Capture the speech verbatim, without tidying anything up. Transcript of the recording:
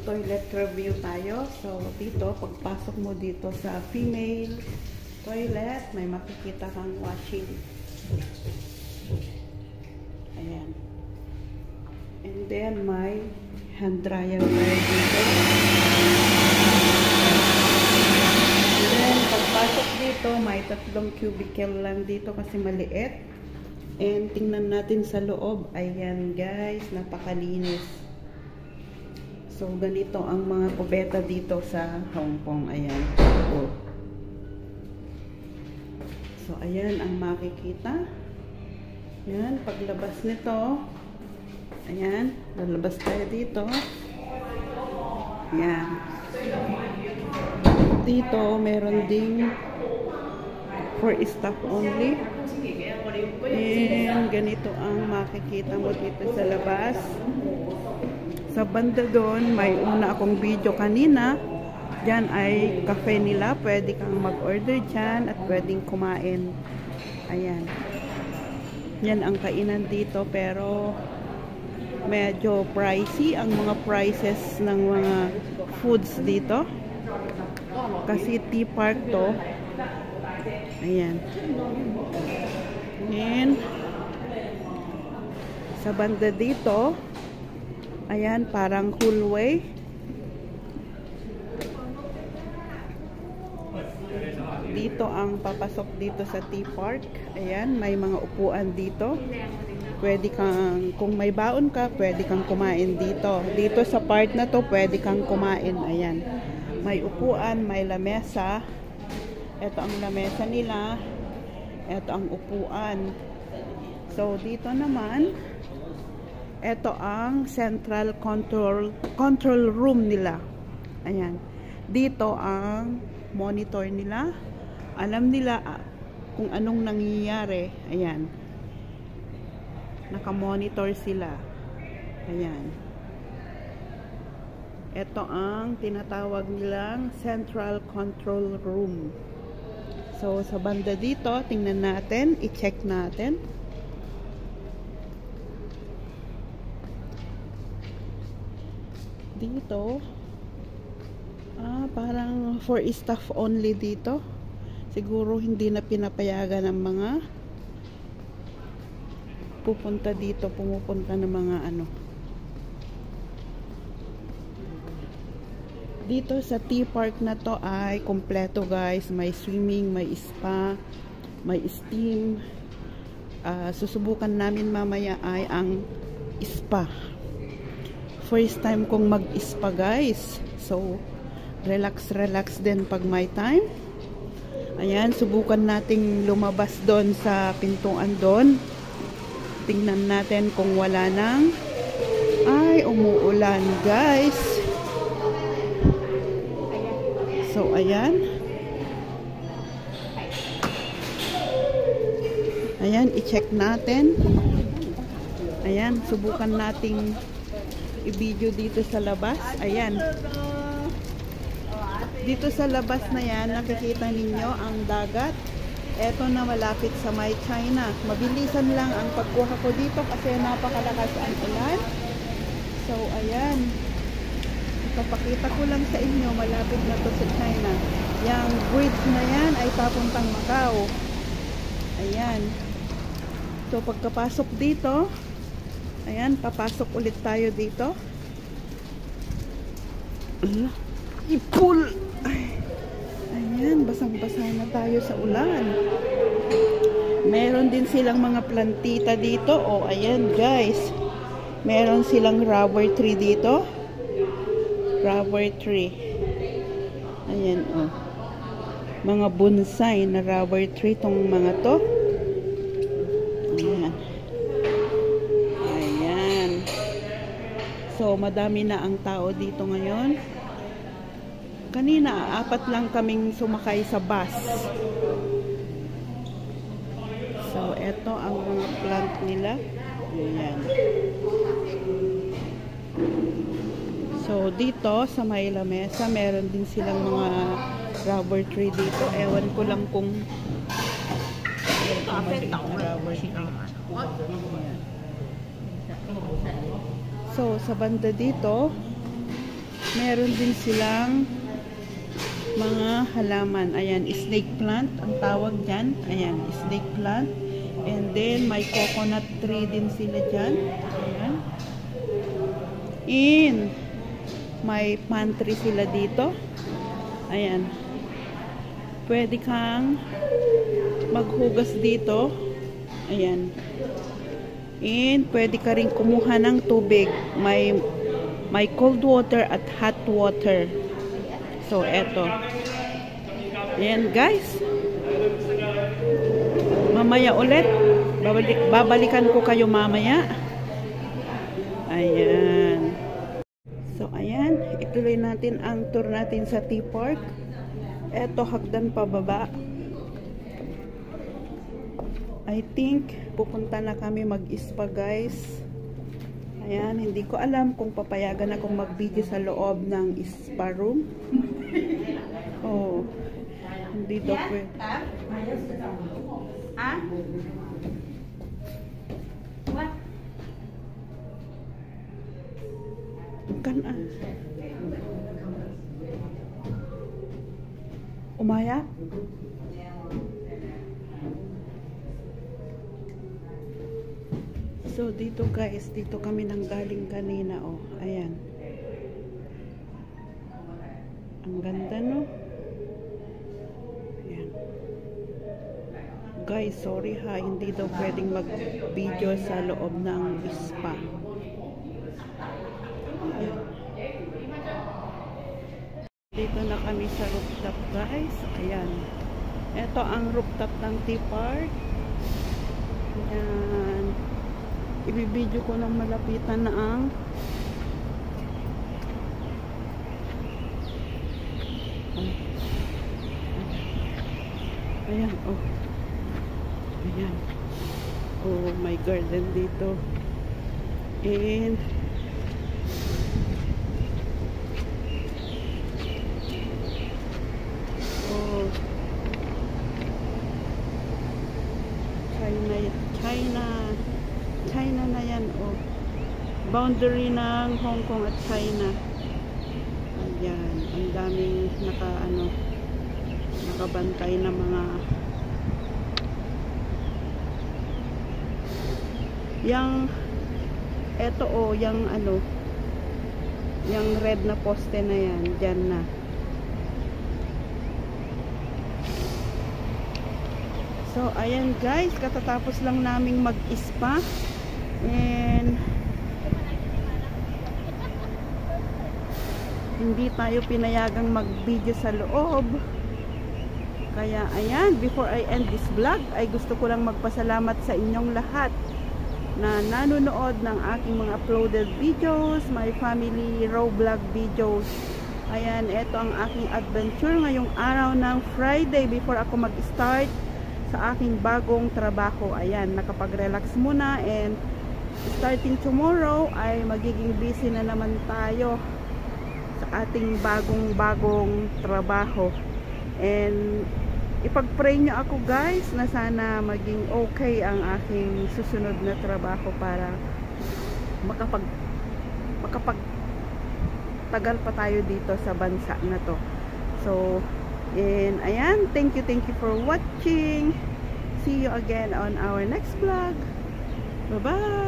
Mag-toilet review tayo. So, dito, pagpasok mo dito sa female toilet, may makikita kang washing. Ayan. And then, may hand dryer tayo dito. And then, pagpasok dito, may tatlong cubicle lang dito kasi maliit. And tingnan natin sa loob. Ayan guys, napakalinis. So, ganito ang mga kubeta dito sa Hong Kong. Ayan. Oh. So, ayan ang makikita. Ayan, paglabas nito. Ayan, lalabas tayo dito. Ayan. Dito, meron ding for staff only. And ganito ang makikita mo dito sa labas. Sa banda doon, may una akong video kanina. Diyan ay cafe nila. Pwede kang mag-order dyan at pwedeng kumain. Ayan. Yan ang kainan dito. Pero medyo pricey ang mga prices ng mga foods dito. Kasi tea park to. Ayan. And sa banda dito, ayan, parang hallway. Dito ang papasok dito sa tea park. Ayan, may mga upuan dito. Pwede kang, kung may baon ka, pwede kang kumain dito. Dito sa part na to, pwede kang kumain. Ayan. May upuan, may lamesa. Ito ang lamesa nila. Ito ang upuan. So, dito naman, ito ang central control control room nila. Ayan. Dito ang monitor nila. Alam nila ah, kung anong nangyayari. Ayan. Naka-monitor sila. Ayan. Ito ang tinatawag nilang central control room. So, sa banda dito, tingnan natin, i-check natin. Dito, ah, parang for staff only dito. Siguro hindi na pinapayagan ng mga pupunta dito, pumupunta ng mga ano. Dito sa tea park na to ay kompleto guys. May swimming, may spa, may steam. Uh, susubukan namin mamaya ay ang spa. First time kong mag-spa guys. So, relax, relax din pag may time. Ayan, subukan nating lumabas doon sa pintuan doon. Tingnan natin kung wala nang. Ay, umuulan guys. So, ayan. Ayan, i-check natin. Ayan, subukan nating i-video dito sa labas. Ayan. Dito sa labas na yan, nakikita ninyo ang dagat. Eto na malapit sa may China. Mabilisan lang ang pagkuha ko dito kasi napakalakas ang ulan. So, ayan. Ipapakita ko lang sa inyo, malapit na to sa China. Yang bridge na yan ay papuntang Macau. Ayan. So, pagkapasok dito, ayan, papasok ulit tayo dito. Ipul! Ayan, basang-basa na tayo sa ulan. Meron din silang mga plantita dito. O, ayan guys. Meron silang rubber tree dito. Rubber tree. Ayan, o. Mga bonsai na rubber tree tong mga to. Ayan. So, madami na ang tao dito ngayon. Kanina, apat lang kaming sumakay sa bus. So, eto ang mga plant nila. Ayan. So, dito sa may lamesa, meron din silang mga rubber tree dito. Ewan ko lang kung rubber tree. Ayan. So, sa banda dito, Meron din silang mga halaman. Ayan, snake plant ang tawag dyan. Ayan, snake plant. And then, may coconut tree din sila dyan. Ayan. In, may pantry sila dito. Ayan. Pwede kang maghugas dito. Ayan. And, pwede ka rin kumuha ng tubig. May, may cold water at hot water. So, eto. Ayan, guys. Mamaya ulit. Babalik, babalikan ko kayo mamaya. Ayan. So, ayan. Ituloy natin ang tour natin sa Tea Park. Eto, hagdan pababa. I think, pupunta na kami mag-spa, guys. Ayan, hindi ko alam kung papayagan akong mag-video sa loob ng spa room. Oh, hindi daw pwede. Ah? What? Kan ah. Umaya? So, dito guys, dito kami nang galing kanina, oh. Ayan. Ang ganda, no? Ayan. Guys, sorry ha, hindi daw pwedeng mag-video sa loob ng spa. Ayan. Dito na kami sa rooftop, guys. Ayan. Ito ang rooftop ng Tea Park. Ayan. Ibibidyo ko ng malapitan na ang ayan, oh ayan, oh my garden dito. And oh China China China na yan, oh. Boundary ng Hong Kong at China. Ayan, ang daming naka ano nakabantay na mga yang eto, oh, yang ano yang red na poste na yan, dyan na. So, ayan guys, katatapos lang naming mag-spa. And hindi tayo pinayagang mag-video sa loob. Kaya ayan, before I end this vlog, ay gusto ko lang magpasalamat sa inyong lahat na nanonood ng aking mga uploaded videos, my family raw vlog videos. Ayan, ito ang aking adventure ngayong araw ng Friday before ako mag-start sa aking bagong trabaho. Ayan, nakapag-relax muna, and starting tomorrow ay magiging busy na naman tayo sa ating bagong-bagong trabaho. And ipag-pray nyo ako guys na sana maging okay ang aking susunod na trabaho para makapag makapag tagal pa tayo dito sa bansa na to. So, and ayan, thank you, thank you for watching. See you again on our next vlog. Bye-bye!